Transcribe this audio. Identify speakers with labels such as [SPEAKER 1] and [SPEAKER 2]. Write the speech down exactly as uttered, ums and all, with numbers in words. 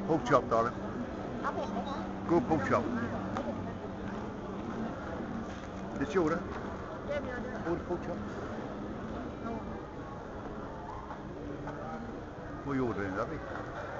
[SPEAKER 1] Pork chop, darling.
[SPEAKER 2] เอาเผ็ดไหมคะ
[SPEAKER 1] Good pork chop. It's your order.
[SPEAKER 2] เรียบร้อยด้วย
[SPEAKER 1] Order pork chop.
[SPEAKER 2] เอา
[SPEAKER 1] What are you ordering, lovey?